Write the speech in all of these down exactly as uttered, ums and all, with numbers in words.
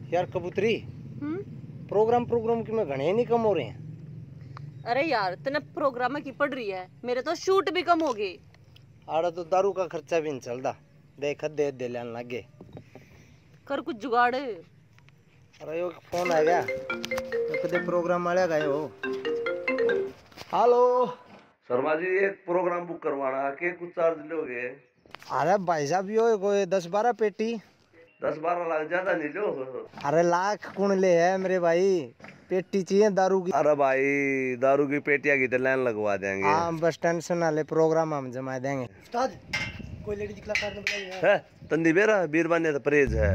यार कबूतरी, programme programme की में घने ही नहीं कम हो रहे हैं। अरे यार तेने प्रोग्राम की पढ़ रही है, मेरे तो शूट भी कम हो गए। आड़ा तो दारू का खर्चा भी नहीं चलता, देख दे दे लेने लगे। कर कुछ जुगाड़। अरे यो फोन आ गया, तो कदे प्रोग्राम वाले गए हो। हेलो शर्मा जी, एक प्रोग्राम बुक करवाना है, के कुछ चार्ज लोगे? अरे भाई साहब यो कोई दस बारह पेटी। दस बारह लाख ज्यादा नहीं लो। अरे लाख कौन ले है मेरे भाई, पेटी चाहिए दारू की। अरे भाई दारू की पेटियां की तो लाइन लगवा देंगे। हाँ बस टेंशन ना ले, प्रोग्राम हम जमा देंगे। उस्ताद कोई लेडीज कलाकार ने बुलाया है तंदी बेरा बीरबानी तो परहेज है।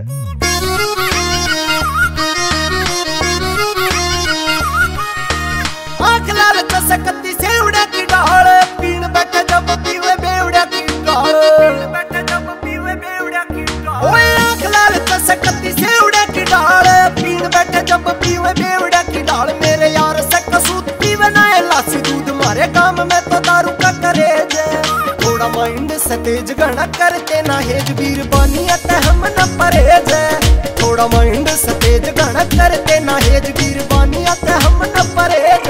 आँख लाल कसकती सेवड़ा की डाल, पीण बैठे जब पीवे बेवड़ा की डाल, बैठे जब पीवे बेवड़ा की डाल। ओए आँख लाल कसकती सेवड़ा की डाल, पीण बैठे जब पीवे बेवड़ा की डाल। मेरे यार से कसूत पीवे ना लासी दूध, मारे काम में तो दारू का करेज। थोड़ा माइंड से तेज गणा करते ना हेज, बीरबानी अते हम न परहेज। थोड़ा माइंड से तेज गणा करते ना हेज, बीरबानी अते हम न परहेज।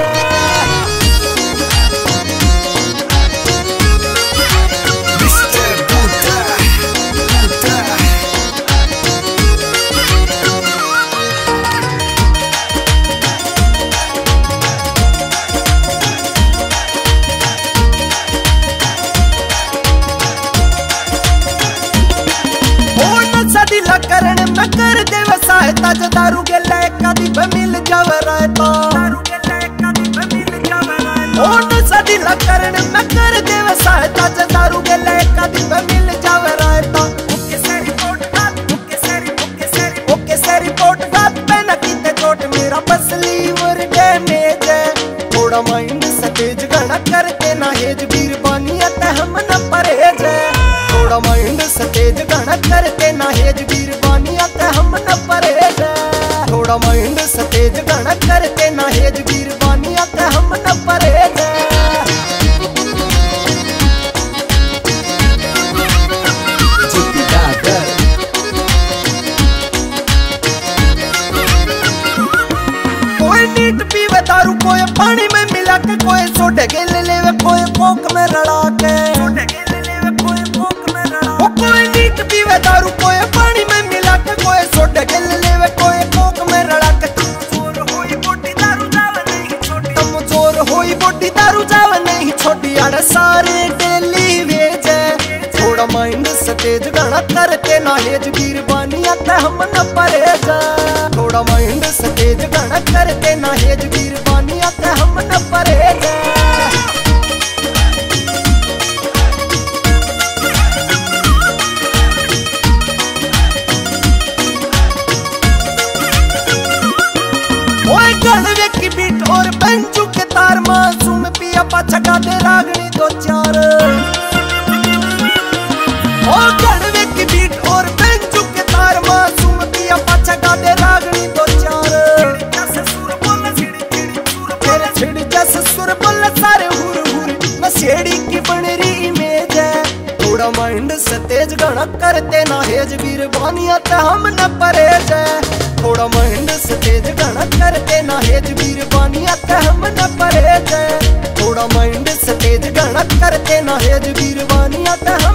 करण में कर दे सहायता, जो दारू के लायक कदी पे मिल जावे रहता। दारू के लायक कदी पे मिल जावे रहता। ओट सदिला करण में कर दे सहायता, जो दारू के लायक कदी पे मिल जावे रहता। ओके से रिपोर्ट बात, ओके से ओके से ओके से रिपोर्ट बात पे न कीते चोट, मेरा बस लीवर डैमेज है। थोड़ा माइंड से तेज गणा करते ना हेज, बीरबानी अते हम न परहेज। थोड़ा माइंड से तेज गणा करते ना हेज, बीरबानी अते हम न परहेज। थोड़ा माइंड से तेज गणा करते ना हेज, बीरबानी अते हम न परहेज। कोई नीट पीवे दारू, कोई पानी में मिला के, कोई सोडे के ले लेवे, कोई कोक में रला के। कोई नीट पीवे दारू, कोई पानी में मिला के, कोई सोडे के ले लेवे, कोई कोक में रला के। कमजोर होई बोटी दारू जावे नहीं छोटी, कमजोर होई बोटी दारू जावे नहीं छोटी। अरे सारे डेली वेज। थोड़ा माइंड से तेज गणा करते ना हेज, बीरबानी अते हम न परहेज। थोड़ा माइंड से तेज गणा करते ना हेज, बीरबानी अते हम न परहेज। गलवे की बीट और बेंचू के तार, मासूम पिया पाछा का दे रागनी दो चार। ओ गलवे की बीट और बेंचू के तार, मासूम पिया पाछा का दे रागनी दो चार। तेरे छिड़ जैसे सुर बोले सारे हुर हुर, नशेड़ी की बन रही इमेज है। थोड़ा माइंड से तेज गणा करते ना हेज, बीरबानी अते हम न परहेज। थोड़ा माइंड से तेज गणा करते ना हेज, बीरबानी अते हम न परहेज। थोड़ा माइंड से तेज गणा करते ना हेज, बीरबानी अते हम